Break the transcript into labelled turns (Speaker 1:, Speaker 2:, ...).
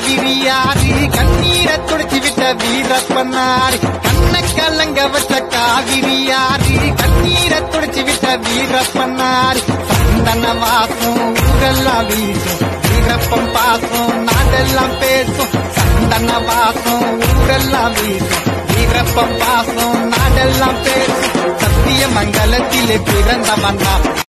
Speaker 1: காவிரியாறு கண்ணீரை துடைச்சி விட்ட வீரப்பனாரு கண்ண கலங்க வச்ச காவிரியாறு கண்ணீரை துடைச்சி விட்ட வீரப்பனாரு சந்தன வாசம் ஊரெல்லாம் வீசும் வீரப்பம் பாசம் நாடெல்லாம் பேசும் சந்தன வாசம் ஊரெல்லாம் வீசும் வீரப்பம் பாசம் நாடெல்லாம் பேசும் சத்திய மங்கலத்திலே பிறந்தவன்